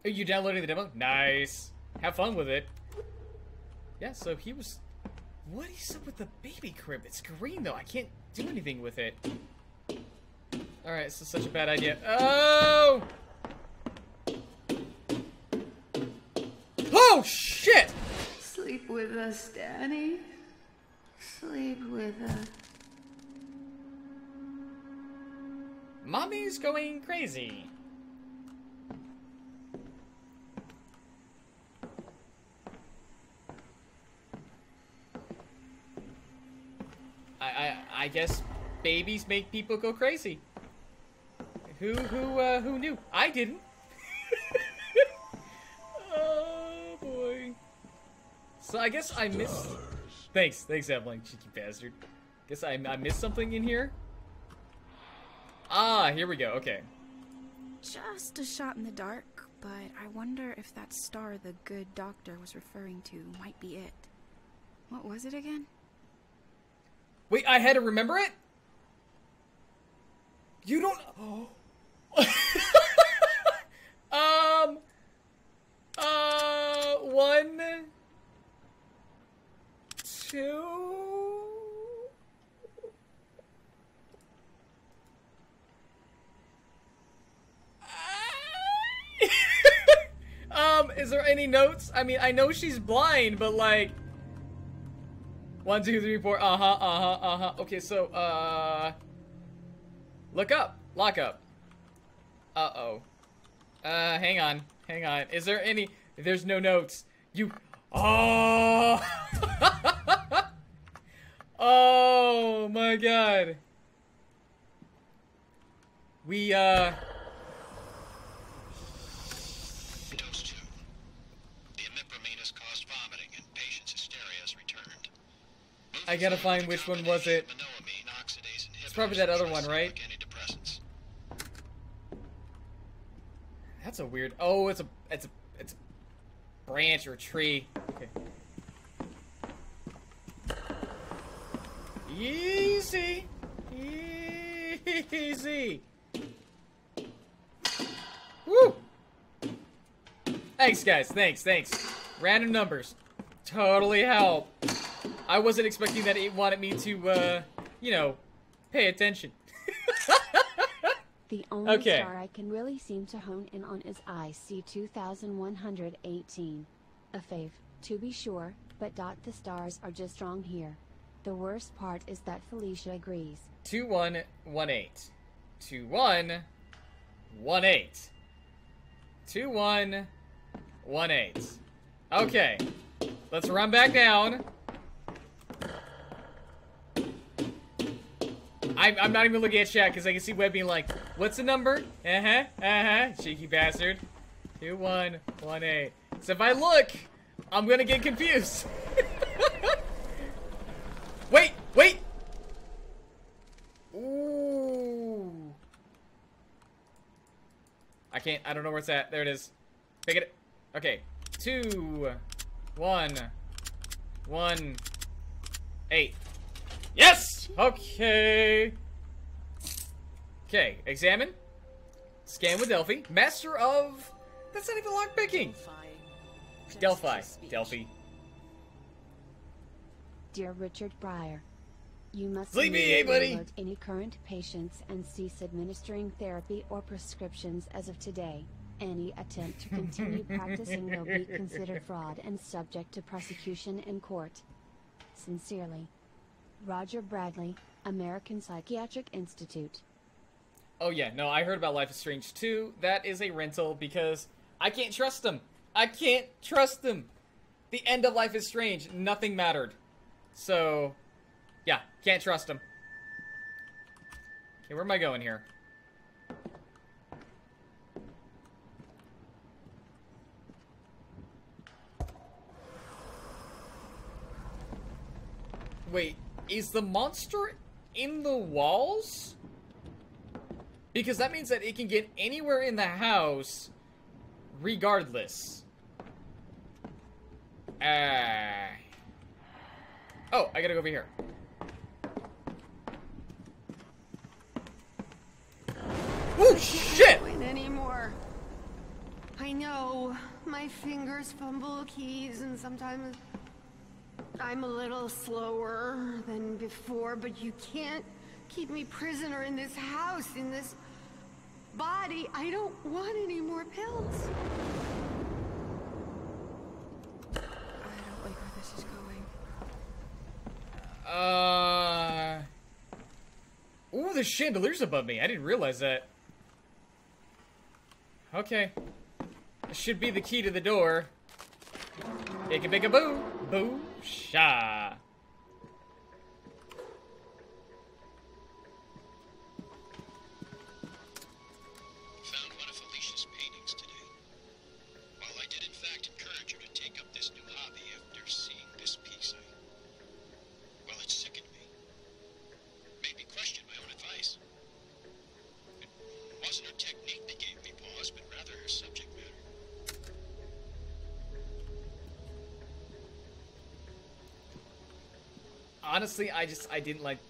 Are you downloading the demo? Nice. Have fun with it. Yeah, so he was... What is up with the baby crib? It's green, though. I can't do anything with it. Alright, this is such a bad idea. Oh! Oh, shit! Sleep with us, Danny. Sleep with us. Mommy's going crazy. I guess babies make people go crazy. Who knew? I didn't. Oh boy. So I guess I missed. Thanks, Evelyn, cheeky bastard. Guess I missed something in here. Ah, here we go. Okay. Just a shot in the dark, but I wonder if that star the good doctor was referring to might be it. What was it again? Wait, I had to remember it? You don't... Oh. 1, 2... Is there any notes? I mean, I know she's blind, but like... 1, 2, 3, 4, Okay, so, look up. Lock up. Uh-oh. Hang on. Is there any... There's no notes. You... Oh! Oh, my God. We, Dose 2. The imipramine has caused vomiting and patient's hysteria has returned. I gotta find which one was it. It's probably that other one, right? That's a weird... Oh, it's a branch or a tree. Okay. Easy. Easy. Woo! Thanks, guys. Thanks. Random numbers. Totally help. I wasn't expecting that it wanted me to, you know, pay attention. The only star I can really seem to hone in on is IC 2118. A fave, to be sure, but the stars are just wrong here. The worst part is that Felicia agrees. 2118. 2118. 2118. Okay. Let's run back down. I'm not even looking at chat because I can see Web being like, what's the number? Cheeky bastard. 2118. So if I look, I'm gonna get confused. Wait! Ooh. I don't know where it's at. There it is. Pick it. Okay. 2, 1, 1, 8. Yes! Okay. Okay, examine. Scan with Delphi. Master of... That's not even lockpicking. Delphi. Dear Richard Breyer, you must Sleepy, hey, buddy. alert any current patients and cease administering therapy or prescriptions as of today. Any attempt to continue practicing will be considered fraud and subject to prosecution in court. Sincerely, Roger Bradley, American Psychiatric Institute. Oh yeah, no, I heard about Life is Strange 2. That is a rental because I can't trust them. The end of Life is Strange, nothing mattered. So, yeah, can't trust them. Okay, where am I going here? Wait, is the monster in the walls? Because that means that it can get anywhere in the house regardless. Oh, I gotta go over here. Oh shit! Anymore. I I know. My fingers fumble keys and sometimes I'm a little slower than before, but you can't keep me prisoner in this house, in this body. I don't want any more pills. I don't like where this is going. Ooh, the chandeliers above me. I didn't realize that. Okay. This should be the key to the door. Big a big a boo. Boo. Sha. Found one of Felicia's paintings today. While I did in fact encourage her to take up this new hobby after seeing this piece, well, it sickened me. Made me question my own advice. It wasn't her technique that gave me pause, but rather her subject matter. Honestly, I didn't like...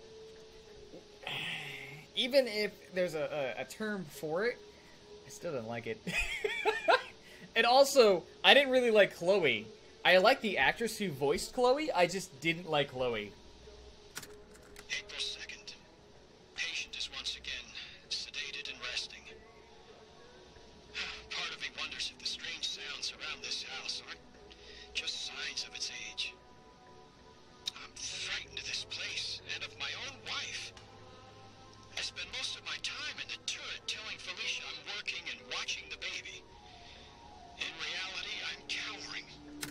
Even if there's a term for it, I still didn't like it. And also, I didn't really like Chloe. I like the actress who voiced Chloe, I just didn't like Chloe. April 2nd. Patient is once again sedated and resting. Part of me wonders if the strange sounds around this house aren't just signs of its age. I'm frightened of this place and of my own wife. I spend most of my time in the turret telling Felicia I'm working and watching the baby. In reality, I'm cowering.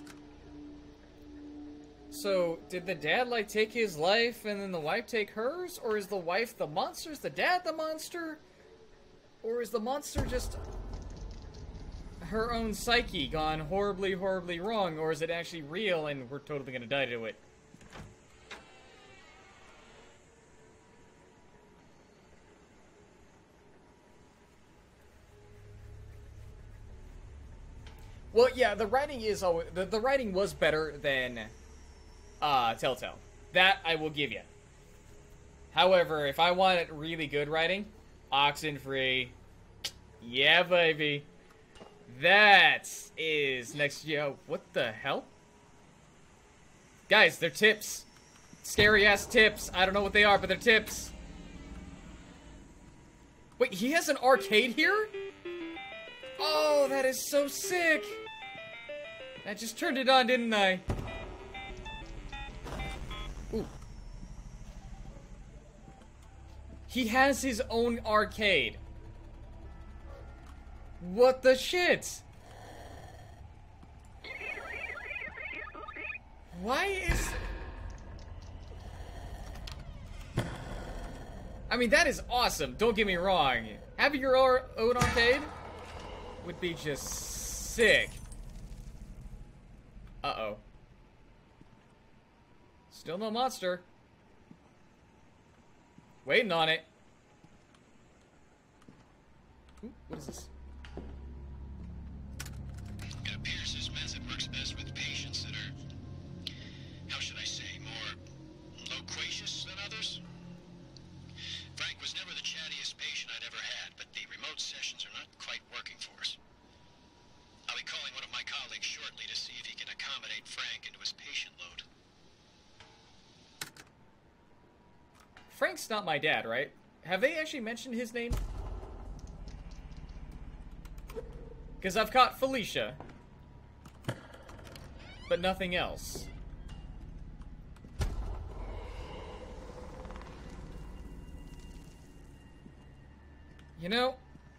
So, did the dad, like, take his life and then the wife take hers? Or is the wife the monster? Is the dad the monster? Or is the monster just her own psyche gone horribly, horribly wrong? Or is it actually real and we're totally gonna die to it? Well, yeah, the writing is always... The writing was better than Telltale. That I will give you. However, if I wanted really good writing, Oxenfree. Yeah, baby. That is next... Yo, what the hell? Guys, they're tips. Scary-ass tips. I don't know what they are, but they're tips. Wait, he has an arcade here? Oh, that is so sick. I just turned it on, didn't I? Ooh. He has his own arcade. What the shit? Why is... I mean, that is awesome. Don't get me wrong. Having your own arcade would be just sick. Uh-oh. Still no monster. Waiting on it. Ooh, what is this? It appears this method works best with patients that are, how should I say, more loquacious than others. Frank was never the chattiest patient I'd ever had, but the remote sessions are not quite working for us. I'll be calling one of my colleagues shortly to see if he can accommodate Frank into his patient load. Frank's not my dad, right? Have they actually mentioned his name? Because I've caught Felicia. But nothing else. You know,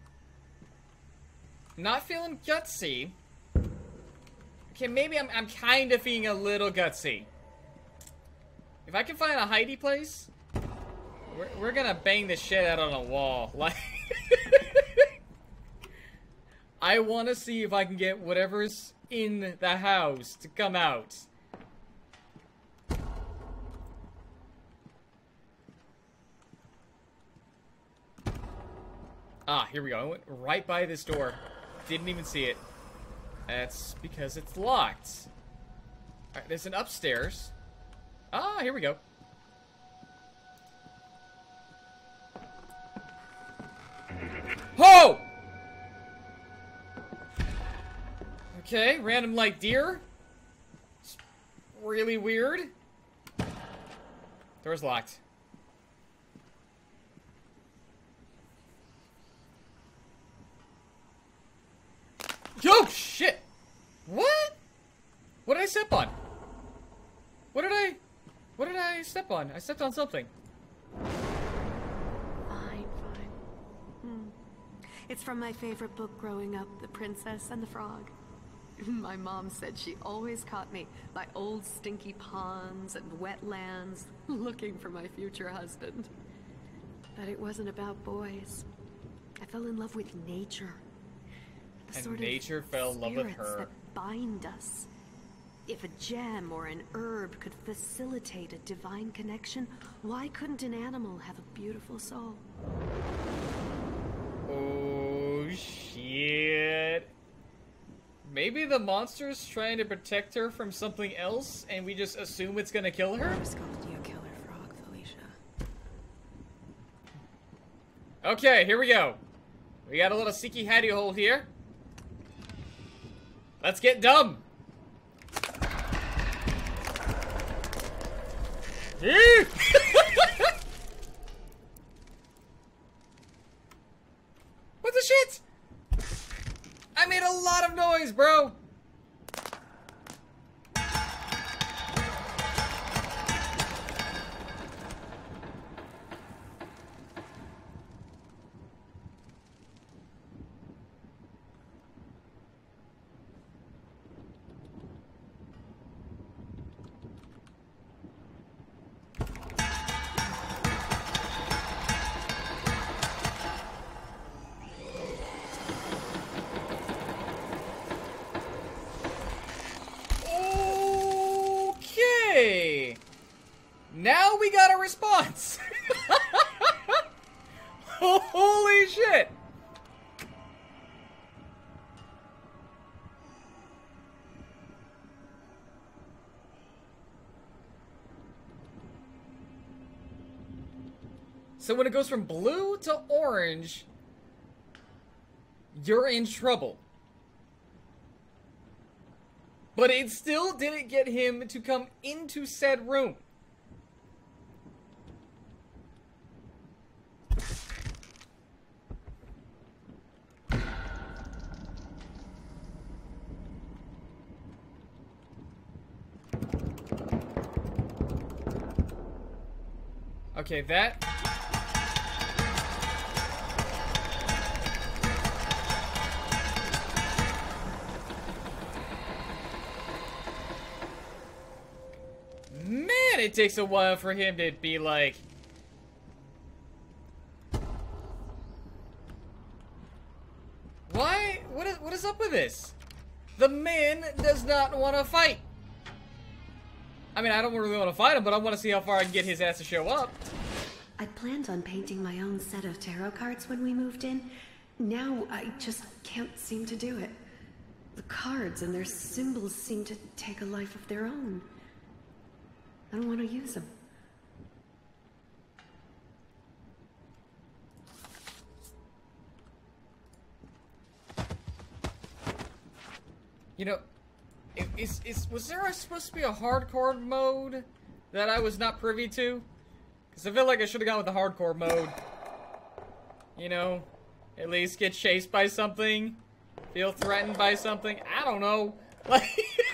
not feeling gutsy. Okay, maybe I'm kind of feeling a little gutsy. If I can find a hidey place, we're gonna bang this shit out on a wall. Like, I want to see if I can get whatever's in the house to come out. Ah, here we go. I went right by this door. Didn't even see it. That's because it's locked. Alright, there's an upstairs. Ah, here we go. Ho! Okay, random like deer. It's really weird. Door's locked. Yo, shit! What? What did I step on? What did I step on? I stepped on something. Fine. It's from my favorite book growing up, The Princess and the Frog. My mom said she always caught me by old stinky ponds and wetlands, looking for my future husband. But it wasn't about boys. I fell in love with nature. The And sort nature of fell in love with spirits her. that bind us. If a gem or an herb could facilitate a divine connection, why couldn't an animal have a beautiful soul? Oh, shit. Maybe the monster's trying to protect her from something else, and we just assume it's gonna kill her? I just called you a killer frog, Felicia. Okay, here we go. We got a little sticky hatty hole here. Let's get dumb. What the shit? I made a lot of noise, bro. Okay. Now we got a response. Holy shit. So when it goes from blue to orange, you're in trouble. But it still didn't get him to come into said room. Okay, that... Man, it takes a while for him to be like... Why? What is up with this? The man does not want to fight. I mean, I don't really want to fight him, but I want to see how far I can get his ass to show up. I'd planned on painting my own set of tarot cards when we moved in. Now I just can't seem to do it. The cards and their symbols seem to take a life of their own. I don't want to use them. You know, was there supposed to be a hardcore mode that I was not privy to? Because I feel like I should have gone with the hardcore mode. You know, at least get chased by something, feel threatened by something. I don't know. Like,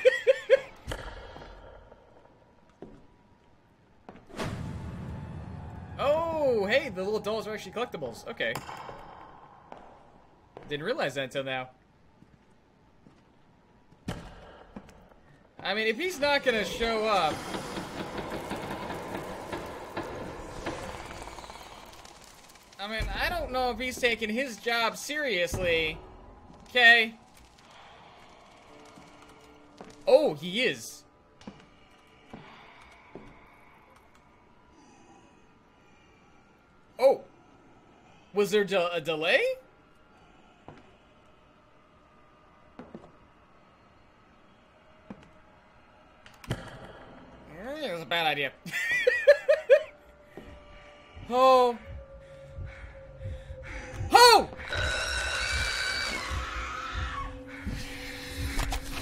oh, hey, the little dolls are actually collectibles. Okay, didn't realize that until now. I mean, if he's not gonna show up... I mean, I don't know if he's taking his job seriously. Okay. Oh, he is. Oh. Was there a delay? It was a bad idea. Oh. Oh!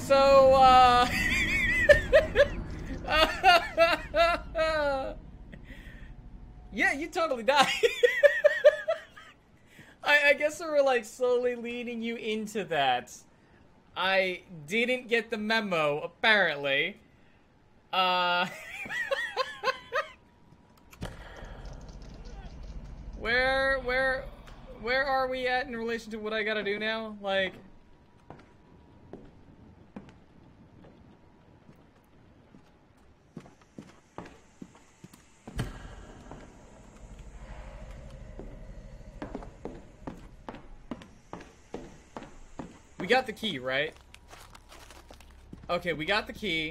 So, yeah, you totally died. I guess we were, like, slowly leading you into that. I didn't get the memo, apparently. Where are we at in relation to what I gotta do now? Like... We got the key, right? Okay, we got the key.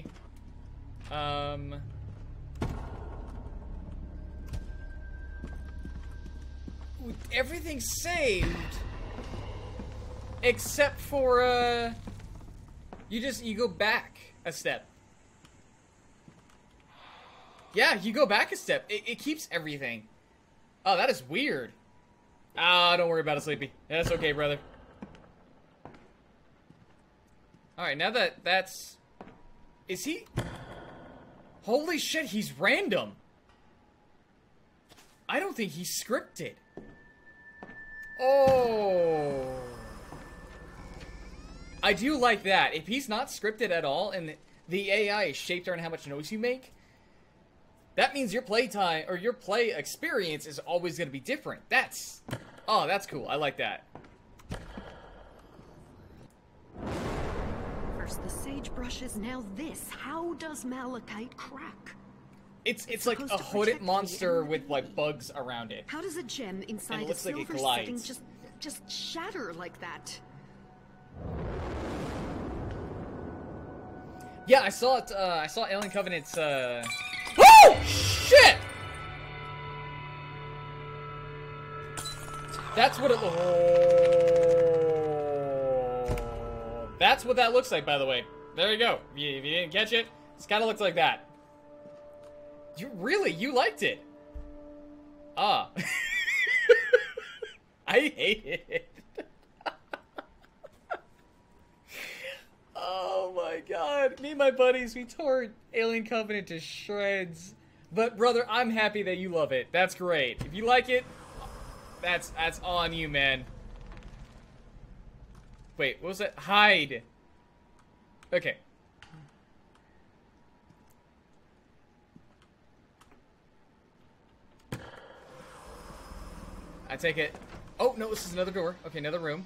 Everything's saved. Except for, you go back a step. Yeah, you go back a step. It keeps everything. Oh, that is weird. Ah, don't worry about it, Sleepy. That's okay, brother. Alright, now that's... Is he... Holy shit, he's random. I don't think he's scripted. Oh. I do like that. If he's not scripted at all, and the AI is shaped around how much noise you make, that means your playtime, or your play experience is always going to be different. That's... Oh, that's cool. I like that. First the sagebrushes, now this. How does malachite crack? It's like a hooded monster with like bugs around it. How does a gem inside a like silver setting just shatter like that? Yeah, I saw it. I saw Alien Covenant's. Oh shit! That's what it. Oh, that's what that looks like, by the way. There you go. If you didn't catch it, it kind of looks like that. You liked it. Ah. I hate it. Oh my god. Me and my buddies, we tore Alien Covenant to shreds. But brother, I'm happy that you love it. That's great. If you like it, that's on you, man. Wait, what was that? Hide. Okay. I take it. Oh, no, this is another door. Okay, another room.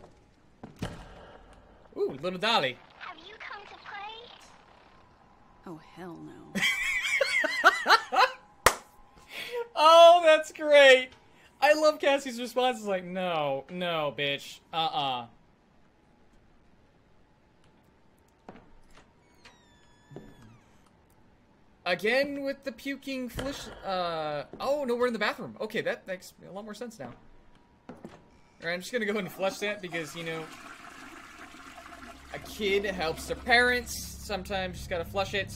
Ooh, little Dolly. Have you come to play? Oh, hell no. Oh, that's great. I love Cassie's response. It's like, no, bitch. Again with the puking flesh. Oh, no, we're in the bathroom. Okay, that makes a lot more sense now. Alright, I'm just gonna go ahead and flush that because, you know, a kid helps their parents. Sometimes just gotta flush it.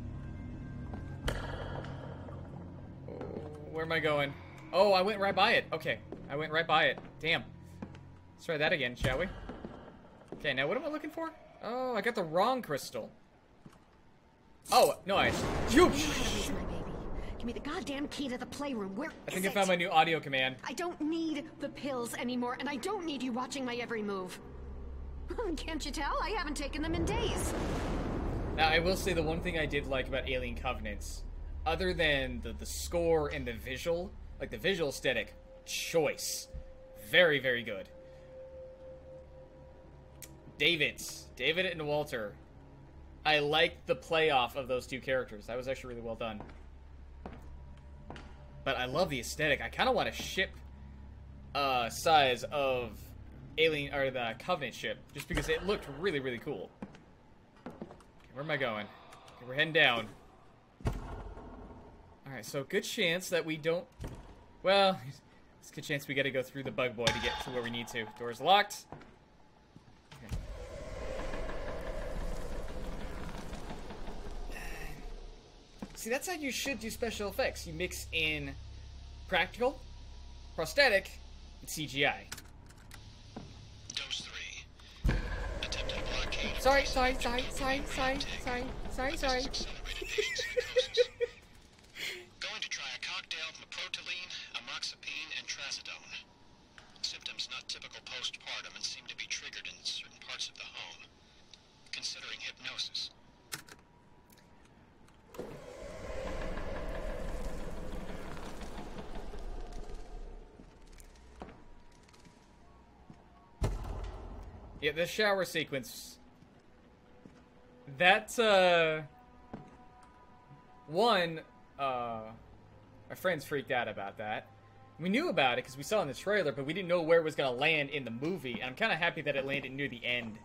Oh, where am I going? Oh, I went right by it. Okay, I went right by it. Damn. Let's try that again, shall we? Okay, now what am I looking for? Oh, I got the wrong crystal. Oh, no, I... You know how to raise my baby. Give me the goddamn key to the playroom. Where I think is I found it? my new audio command. I don't need the pills anymore, and I don't need you watching my every move. Can't you tell? I haven't taken them in days. Now, I will say the one thing I did like about Alien Covenants, other than the score and the visual, like the visual aesthetic, choice. Very, very good. David and Walter. I liked the playoff of those two characters. That was actually really well done. But I love the aesthetic. I kind of want a ship size of Alien, or the Covenant ship, just because it looked really, really cool. Okay, where am I going? Okay, we're heading down. Alright, so good chance that we don't... Well, it's a good chance we gotta go through the bug boy to get to where we need to. Door's locked. Okay. See, that's how you should do special effects. You mix in practical, prosthetic, and CGI. Dose 3. Attempted blockade Sorry. Going to try a cocktail of meproteline, amoxapine, and trazodone. Symptoms not typical postpartum and seem to be triggered in certain parts of the home. Considering hypnosis. Yeah, the shower sequence. That's, one, my friends freaked out about that. We knew about it because we saw it in the trailer, but we didn't know where it was going to land in the movie. And I'm kind of happy that it landed near the end.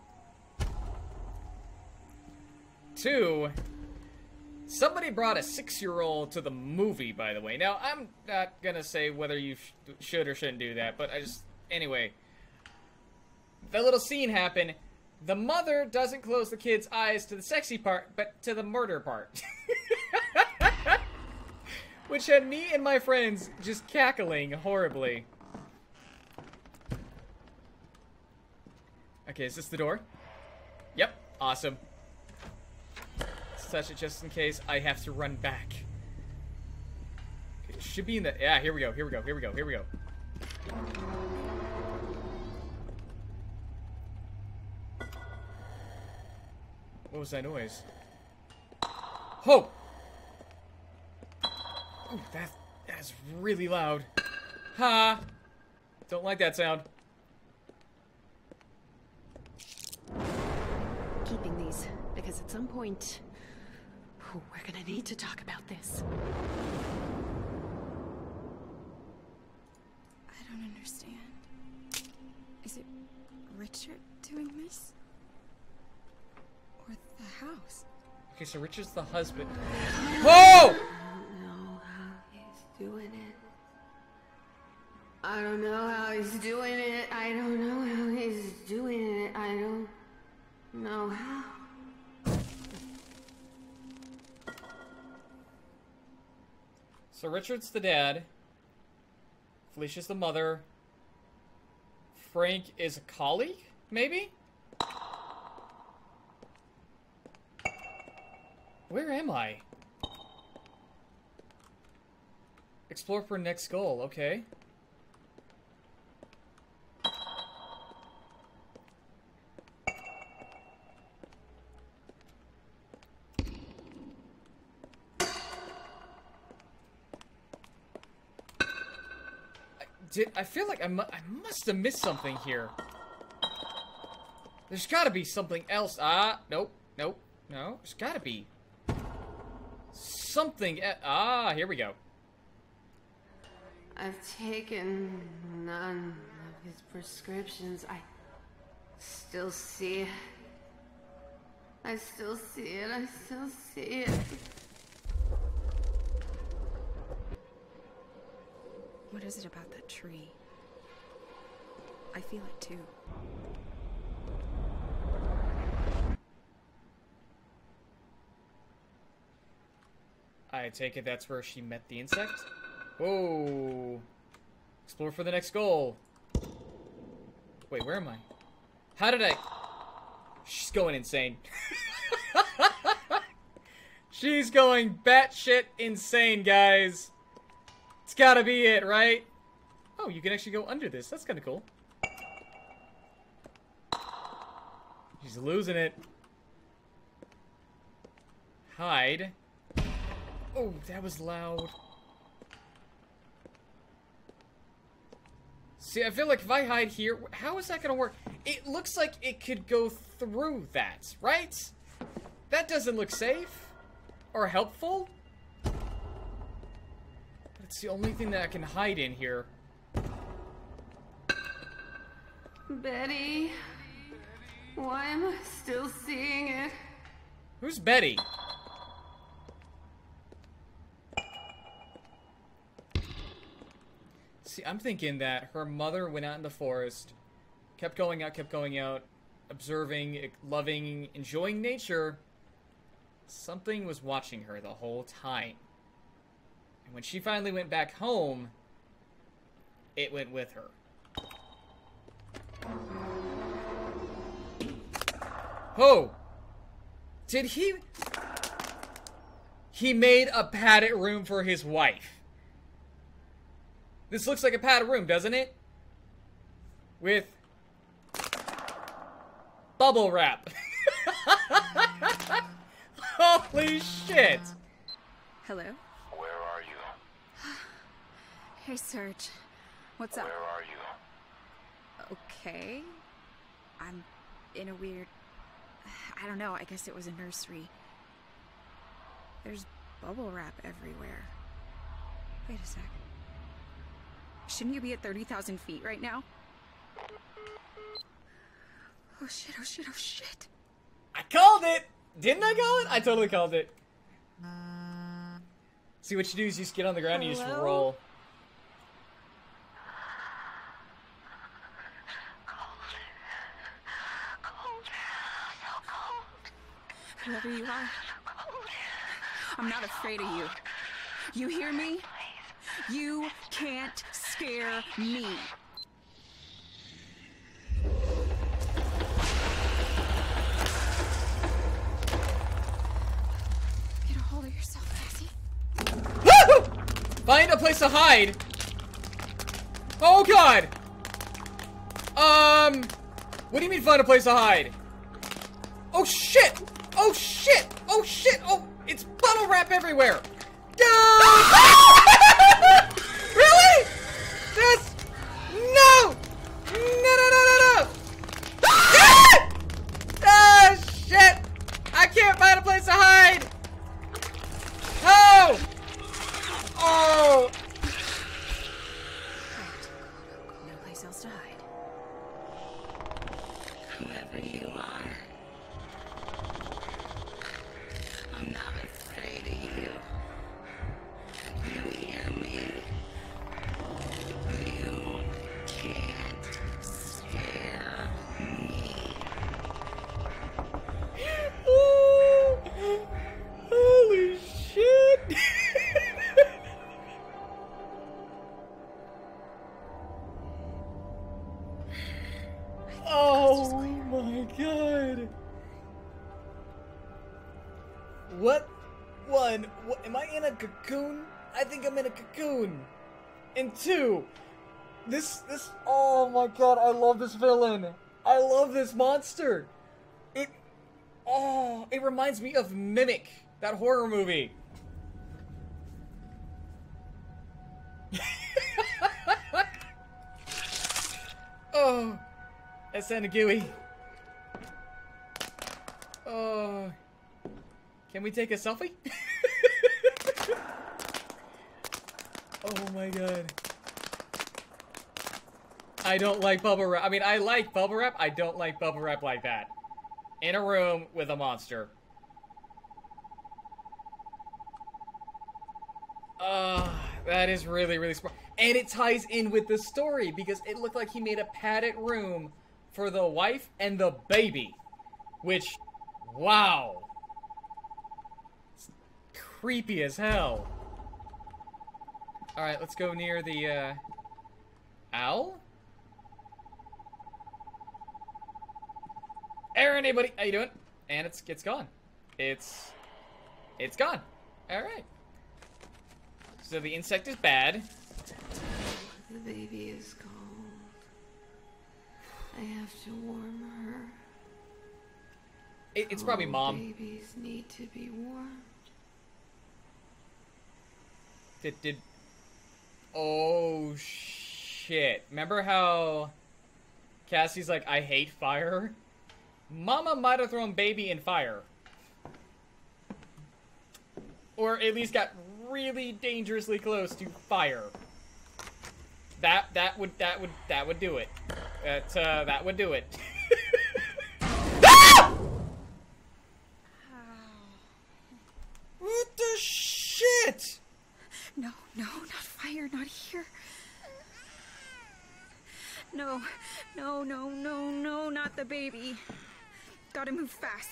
2, somebody brought a 6-year-old to the movie, by the way. Now, I'm not going to say whether you should or shouldn't do that, but anyway. The little scene happened. The mother doesn't close the kid's eyes to the sexy part, but to the murder part. Which had me and my friends just cackling horribly. Okay, is this the door? Yep, awesome. Touch it just in case I have to run back. Okay, it should be in the... Yeah, here we go. What was that noise? Oh! Ooh, that is really loud. Ha! Don't like that sound. Keeping these, because at some point, we're gonna need to talk about this. I don't understand. Is it Richard doing this? Or the house? Okay, so Richard's the husband. Whoa! I don't know how he's doing it. I don't know how he's doing it. I don't know how. So Richard's the dad. Felicia's the mother. Frank is a colleague, maybe? Where am I? Explore for next goal, okay. I feel like I must have missed something here. There's gotta be something else. Nope. No. There's gotta be something. Here we go. I've taken none of his prescriptions. I still see it. I still see it. What is it about that tree? I feel it too. I take it that's where she met the insect? Whoa. Explore for the next goal. Wait, where am I? How did I... She's going insane. She's going batshit insane, guys. It's gotta be it, right? Oh, you can actually go under this. That's kind of cool. She's losing it. Hide. Oh, that was loud. See, I feel like if I hide here, how is that gonna work? It looks like it could go through that, right? That doesn't look safe or helpful. But it's the only thing that I can hide in here. Betty, why am I still seeing it? Who's Betty? See, I'm thinking that her mother went out in the forest, kept going out, observing, loving, enjoying nature. Something was watching her the whole time. And when she finally went back home, it went with her. Oh! Did he... He made a padded room for his wife. This looks like a padded room, doesn't it? With... bubble wrap. Holy shit! Hello? Where are you? Hey, Serge. What's up? Where are you? Okay. I'm in a weird... I don't know, I guess it was a nursery. There's bubble wrap everywhere. Wait a sec. Shouldn't you be at 30,000 feet right now? Oh shit, oh shit, oh shit. I called it! Didn't I call it? I totally called it. See, what you do is you just get on the ground and you just Hello? roll. Whoever you are, I'm not afraid of you. You hear me? You can't scare me. Get a hold of yourself, Cassie. Woo! Find a place to hide. Oh god! What do you mean find a place to hide? Oh shit! Oh shit! Oh shit! Oh, it's bottle wrap everywhere! No! Really? This? No! No, no, no, no, no! Ah! Ah, shit! I can't find a place to hide! Oh! Oh! No place else to hide. Whoever you are, I'm not afraid of you. You hear me? You can't scare me. Oh, holy shit! Oh my god! What one? What, am I in a cocoon? I think I'm in a cocoon. And two, this. Oh my god! I love this villain. I love this monster. It reminds me of Mimic, that horror movie. Oh, that's Sanagui. Oh, can we take a selfie? Oh my god. I don't like bubble wrap. I mean, I like bubble wrap. I don't like bubble wrap like that. In a room with a monster. That is really, really smart. And it ties in with the story because it looked like he made a padded room for the wife and the baby. Which, wow. It's creepy as hell. Alright, let's go near the, owl? Aaron, hey buddy, how you doing? And it's gone. It's gone. Alright. So the insect is bad. The baby is cold. I have to warm her. It's probably mom. Babies need to be warmed. Did oh shit. Remember how Cassie's like, I hate fire? Mama might have thrown baby in fire. Or at least got really dangerously close to fire. That would do it. That would do it. Ah! What the shit? No, not fire, not here. No, not the baby. Gotta move fast.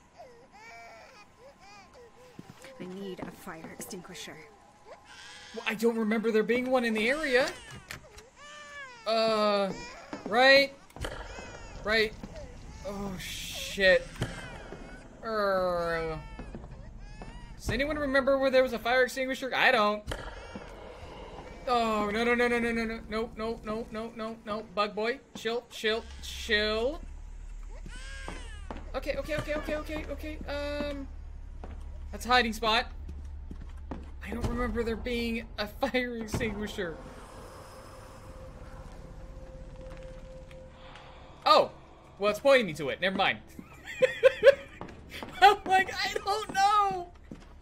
I need a fire extinguisher. Well, I don't remember there being one in the area. Right. Oh, shit. Does anyone remember where there was a fire extinguisher? I don't. Oh, no, no, no, no, no, no, no, no, no, no, no, no, no. Bug boy, chill, chill, chill. Okay, okay, okay, okay, okay, okay. That's a hiding spot. I don't remember there being a fire extinguisher. Oh, well, it's pointing me to it. Never mind. I'm like, I don't know.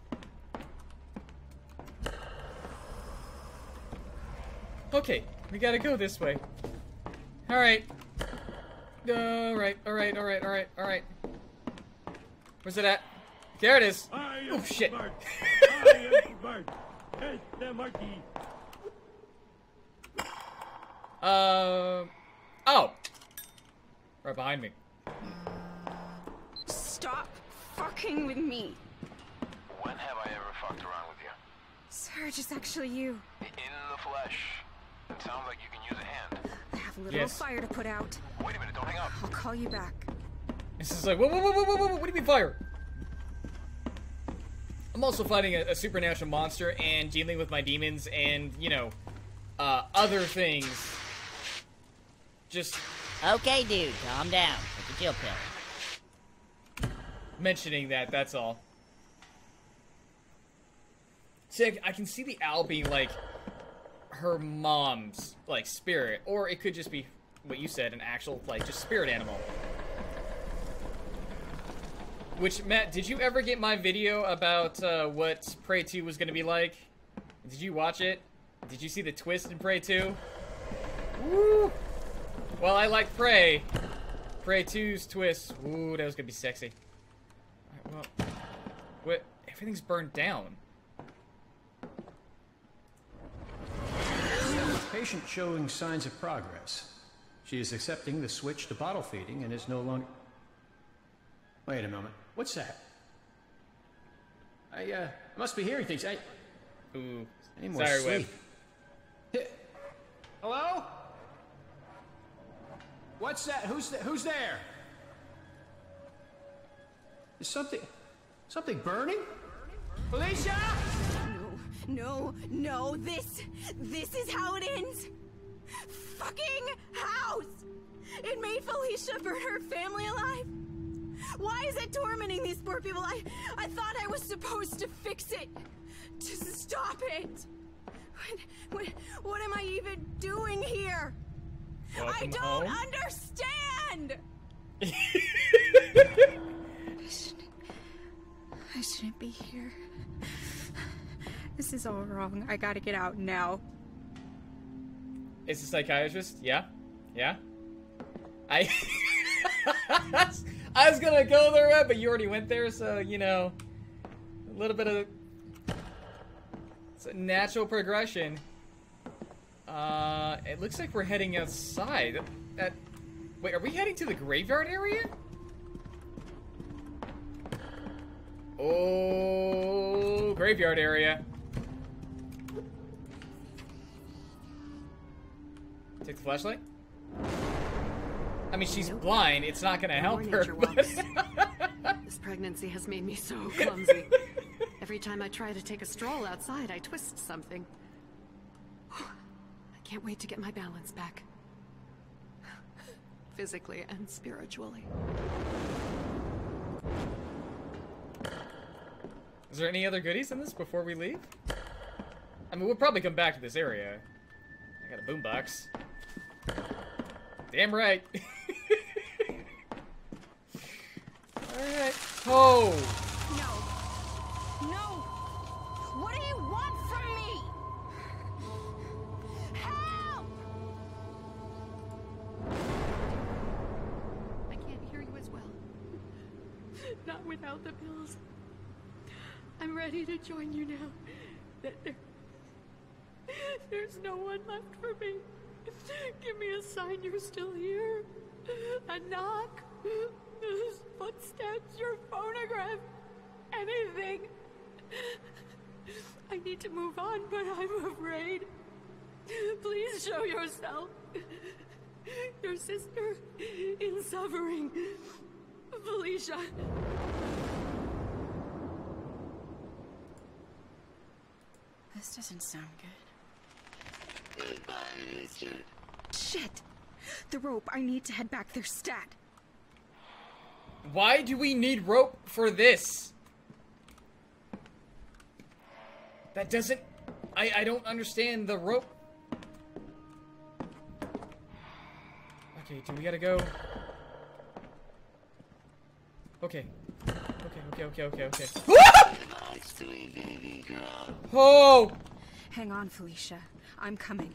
Okay, we gotta go this way. Alright. Alright, alright, alright, alright, alright. Where's it at? There it is. Oh, shit. Oh. Right behind me. Stop fucking with me. When have I ever fucked around with you? Serge, it's actually you. In the flesh. It sounds like you can use a hand. I have a little Yes. fire to put out. Wait a minute, don't hang up. I'll call you back. This is like, whoa, whoa, whoa, whoa, whoa, whoa, what do you mean fire? I'm also fighting a supernatural monster and dealing with my demons and, you know, other things. Just Okay, dude, calm down. Take a chill pill. mentioning that, that's all. See, I can see the owl being, like, her mom's, like, spirit. Or it could just be, what you said, an actual, like, just spirit animal. Which, Matt, did you ever get my video about what Prey 2 was going to be like? Did you watch it? Did you see the twist in Prey 2? Woo! Well, I like Prey. Prey 2's twist. Ooh, that was going to be sexy. Alright, well, what? Everything's burned down. Patient showing signs of progress. She is accepting the switch to bottle feeding and is no longer... Wait a moment. What's that? I must be hearing things. Ooh. Any more Sorry, sleep? Web. Hello? What's that? Who's there? Is something burning? Felicia? No, no, this is how it ends. Fucking house! It made Felicia burn her family alive. Why is it tormenting these poor people? I thought I was supposed to fix it. To stop it. What am I even doing here? Welcome I don't home. understand! I shouldn't be here. This is all wrong. I gotta get out now. It's a psychiatrist? Yeah? Yeah? I was gonna go there, Web, but you already went there, so, you know, a little bit of... It's a natural progression. It looks like we're heading outside. Wait, are we heading to the graveyard area? Oh, graveyard area. Take the flashlight? I mean, she's blind. It's not gonna help her. Nature walks. This pregnancy has made me so clumsy. Every time I try to take a stroll outside, I twist something. I can't wait to get my balance back. Physically and spiritually. Is there any other goodies in this before we leave? I mean, we'll probably come back to this area. I got a boombox. Damn right. Alright. Oh! No! What do you want from me? Help! I can't hear you as well. Not without the pills. I'm ready to join you now. There's no one left for me. Give me a sign you're still here. A knock. Footsteps, your phonograph. Anything. I need to move on, but I'm afraid. Please show yourself. Your sister in suffering. Felicia. doesn't sound good. Goodbye, Richard. Shit! The rope. I need to head back there stat. Why do we need rope for this? That doesn't... I don't understand the rope. Okay, do we gotta go? Okay. Okay. Goodbye, sweet baby girl. Oh! Hang on, Felicia. I'm coming.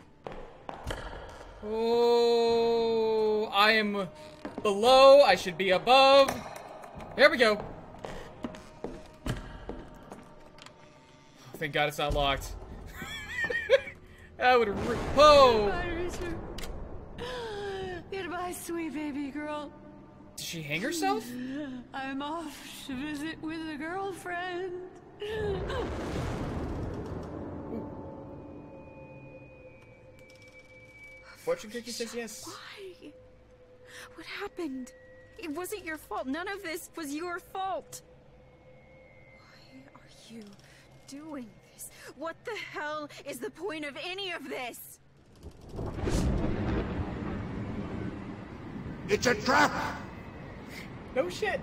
Oh, I am below. I should be above. There we go. Thank God it's not locked. That would. Oh. Goodbye, Richard. Goodbye, sweet baby girl. Did she hang herself? I'm off to visit with a girlfriend. Fortune cookie says yes. Why? What happened? It wasn't your fault. None of this was your fault. Why are you doing this? What the hell is the point of any of this? It's a trap! No shit.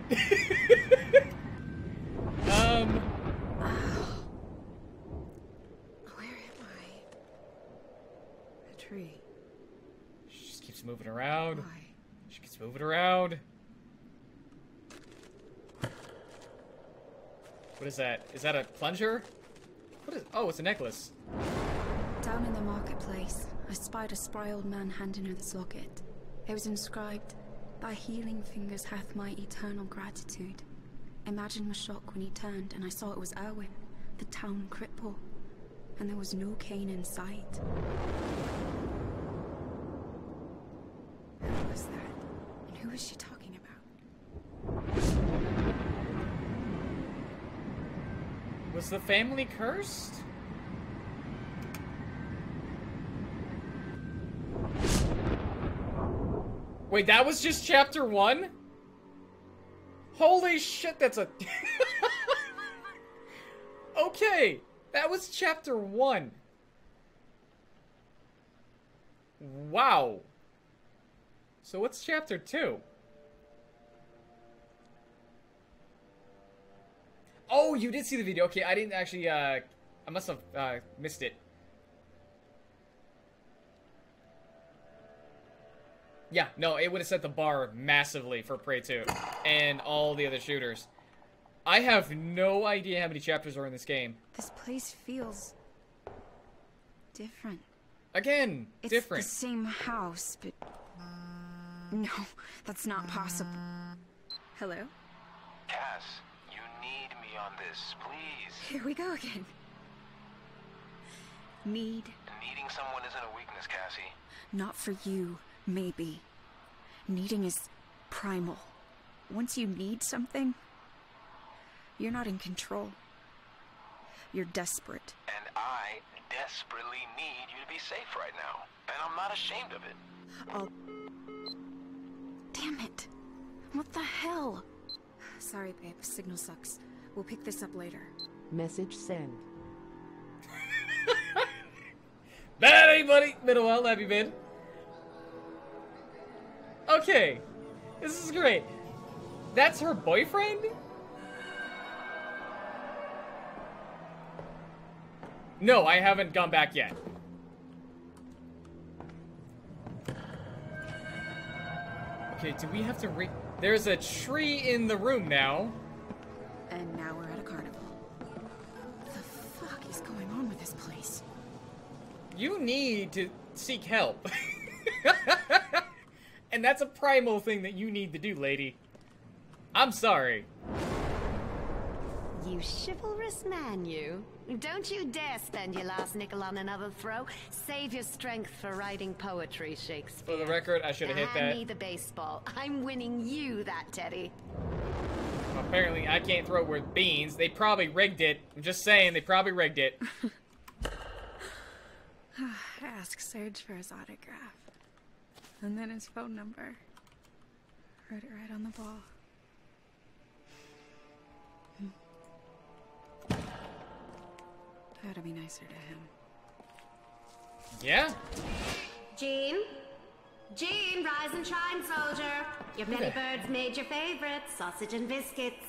Where am I? A tree. She just keeps moving around. Why? She keeps moving around. What is that? Is that a plunger? What is? Oh, it's a necklace. Down in the marketplace, I spied a spry old man handing her this locket. It was inscribed, "Thy healing fingers hath my eternal gratitude." Imagine my shock when he turned and I saw it was Erwin, the town cripple, and there was no Kane in sight. Who was that? And who was she talking about? Was the family cursed? Wait, that was just chapter 1? Holy shit, that's a... Okay, that was chapter 1. Wow. So what's chapter 2? Oh, you did see the video. Okay, I didn't actually, I must have, missed it. Yeah, no, it would have set the bar massively for Prey 2 and all the other shooters. I have no idea how many chapters are in this game. This place feels different. Again, It's different. the same house, but no, that's not possible. Hello? Cass, you need me on this, please. Here we go again. Need. Needing someone isn't a weakness, Cassie. Not for you, maybe. Needing is primal. Once you need something, you're not in control. You're desperate. And I desperately need you to be safe right now. And I'm not ashamed of it. Damn it. What the hell? Sorry, babe. Signal sucks. We'll pick this up later. Message sent. Bad anybody? Been a while, have you been? Okay. This is great. That's her boyfriend? No, I haven't gone back yet. Okay, do we have to There's a tree in the room now. And now we're at a carnival. What the fuck is going on with this place? You need to seek help. And that's a primal thing that you need to do, lady. I'm sorry. You chivalrous man, you. Don't you dare spend your last nickel on another throw. Save your strength for writing poetry, Shakespeare. For the record, I should have hit that. Hand me the baseball. I'm winning you that, Teddy. Well, apparently, I can't throw with beans. They probably rigged it. I'm just saying, they probably rigged it. Ask Serge for his autograph. And then his phone number. Wrote it right on the ball. try to be nicer to him. Yeah? Jean? Jean, rise and shine, soldier. Your Betty Bird's made your favorite, sausage and biscuits.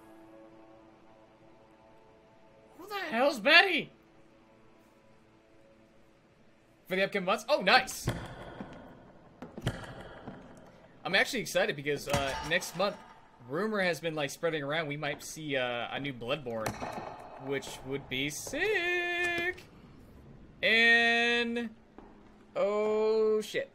Who the hell's Betty? For the upcoming months? Oh, nice! I'm actually excited because next month, rumor has been like spreading around we might see a new Bloodborne, which would be sick. And oh shit.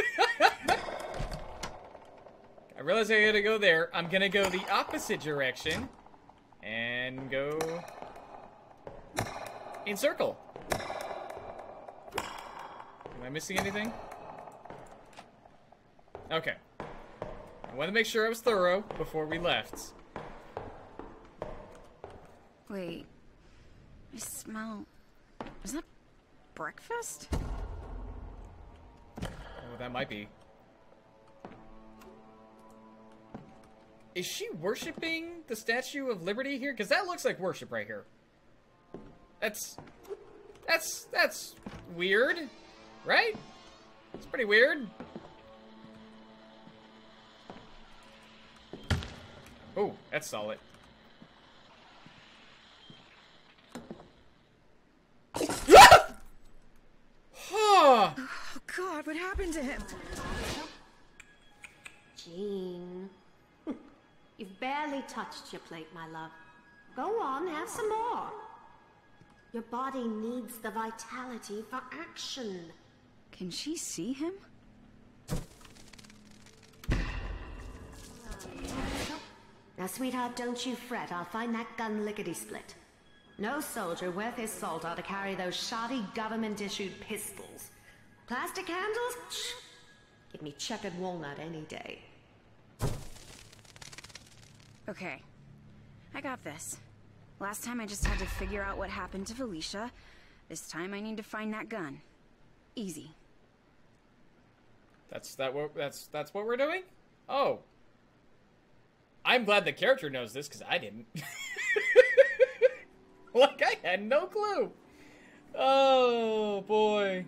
I realize I gotta go there. I'm gonna go the opposite direction and go in circle. Am I missing anything? Okay. I want to make sure I was thorough before we left. Wait. I smell... Is that breakfast? Oh, that might be. Is she worshipping the Statue of Liberty here? Because that looks like worship right here. That's weird, right? It's pretty weird. Oh, that's solid. Oh God, what happened to him? Jean. You've barely touched your plate, my love. Go on, have some more. Your body needs the vitality for action. Can she see him? Now, sweetheart, don't you fret. I'll find that gun lickety-split. No soldier worth his salt ought to carry those shoddy government-issued pistols. Plastic handles? Shh. Give me checkered walnut any day. Okay. I got this. Last time I just had to figure out what happened to Felicia. This time I need to find that gun. Easy. That's what we're doing? Oh. I'm glad the character knows this, because I didn't. Like, I had no clue. Oh, boy.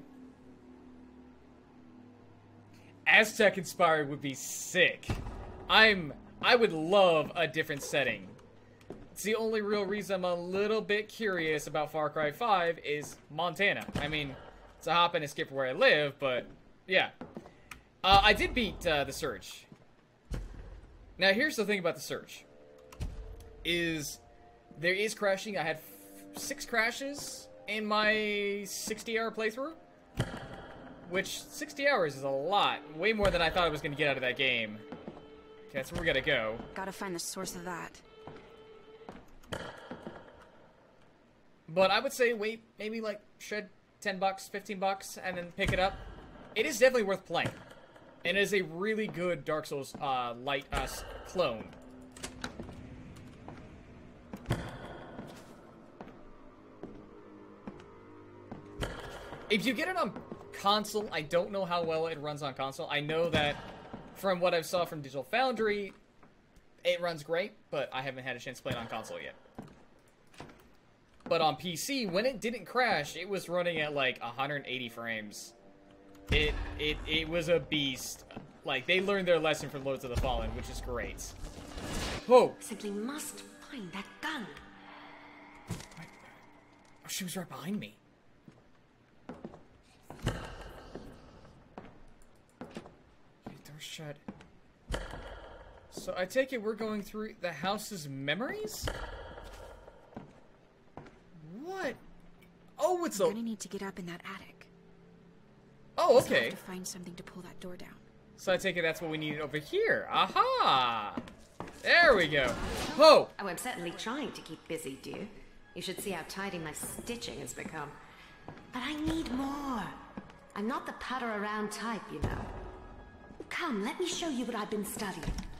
Aztec inspired would be sick. I would love a different setting. It's the only real reason I'm a little bit curious about Far Cry 5 is Montana. I mean, it's a hop and a skip from where I live, but yeah. I did beat the Surge. Now, here's the thing about the Surge. There is crashing. I had 6 crashes in my 60-hour playthrough. Which, 60 hours is a lot. Way more than I thought I was going to get out of that game. Okay, that's where we gotta go. Gotta find the source of that. But I would say wait, maybe like shred $10, $15, and then pick it up. It is definitely worth playing. And it is a really good Dark Souls light clone. If you get it on console, I don't know how well it runs on console. I know that from what I saw from Digital Foundry, it runs great, but I haven't had a chance to play it on console yet. But on PC, when it didn't crash, it was running at like 180 frames. It was a beast. Like, they learned their lesson from Lords of the Fallen, which is great. Whoa! Simply must find that gun. Oh, she was right behind me. Door shut. So I take it we're going through the house's memories? What? Oh, it's I'm gonna need to get up in that attic. Oh, So I okay. have to find something to pull that door down. So I take it that's what we needed over here. Aha! There we go. Whoa! Oh, I'm certainly trying to keep busy, dear. You should see how tidy my stitching has become. But I need more. I'm not the putter around type, you know. Come, let me show you what I've been studying.